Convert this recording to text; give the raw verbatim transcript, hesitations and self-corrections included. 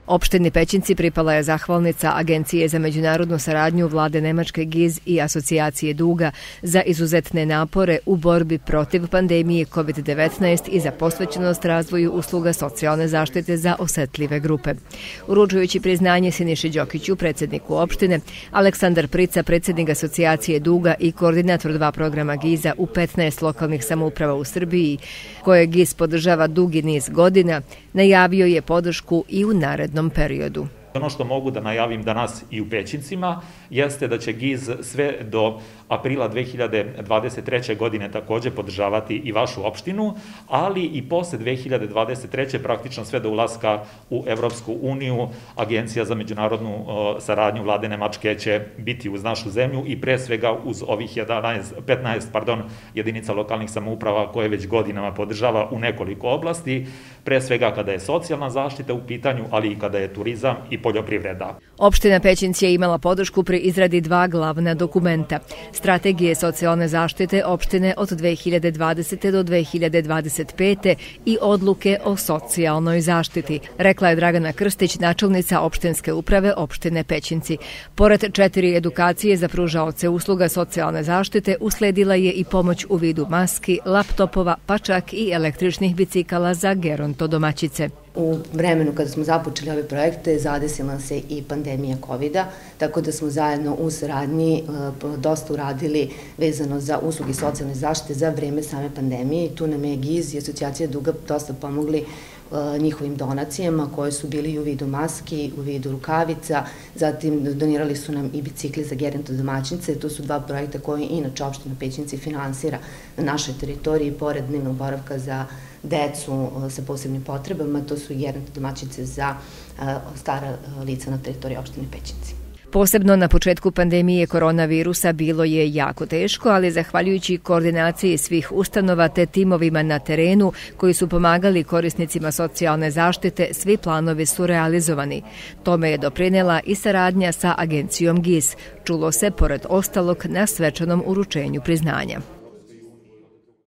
Opštini Pećinci pripala je zahvalnica Agencije za međunarodnu saradnju vlade Nemačke G I Z i asocijacije Duga za izuzetne napore u borbi protiv pandemije kovid devetnaest i za posvećenost razvoju usluga socijalne zaštite za osetljive grupe. Uručujući priznanje Siniši Đokiću, predsjedniku opštine, Aleksandar Prica, predsjednik asocijacije Duga i koordinator dva programa G I Z-a u petnaest lokalnih samouprava u Srbiji, koje G I Z podržava dugi niz godina, najavio je podršku i u narednom periodu. Ono što mogu da najavim danas i u Pećincima jeste da će G I Z sve do aprila dve hiljade dvadeset treće. godine također podržavati i vašu opštinu, ali i posle dve hiljade dvadeset treće. praktično sve do ulaska u Evropsku uniju, Agencija za međunarodnu saradnju vlade Nemačke će biti uz našu zemlju i pre svega uz ovih jedanaest, petnaest pardon, jedinica lokalnih samouprava koje već godinama podržava u nekoliko oblasti, pre svega kada je socijalna zaštita u pitanju, ali i kada je turizam i poljoprivreda. Opština Pećinci je imala podršku pri izradi dva glavna dokumenta. Strategije socijalne zaštite opštine od dve hiljade dvadesete. do dve hiljade dvadeset pete. i odluke o socijalnoj zaštiti, rekla je Dragana Krstić, načelnica opštinske uprave opštine Pećinci. Pored četiri edukacije za pružaoce usluga socijalne zaštite, usledila je i pomoć u vidu maski, laptopova, pa čak i električnih bicikala za gerontodomaćice. U vremenu kada smo započeli ove projekte zadesila se i pandemija kovida, tako da smo zajedno u saradnji dosta uradili vezano za usluge socijalne zaštite za vreme same pandemije i tu nam je G I Z i asocijacija Duga dosta pomogli njihovim donacijama koje su bili u vidu maski, u vidu rukavica, zatim donirali su nam i bicikli za gerontodomaćice. To su dva projekta koje inače opština Pećinci finansira na našoj teritoriji pored dnevnog boravka za decu sa posebnim potrebama, to su i gerontodomaćice za stara lica na teritoriji opštine Pećinci. Posebno na početku pandemije koronavirusa bilo je jako teško, ali zahvaljujući koordinaciji svih ustanova te timovima na terenu koji su pomagali korisnicima socijalne zaštite, svi planovi su realizovani. Tome je doprinela i saradnja sa agencijom G I Z. Čulo se, pored ostalog, na svečanom uručenju priznanja.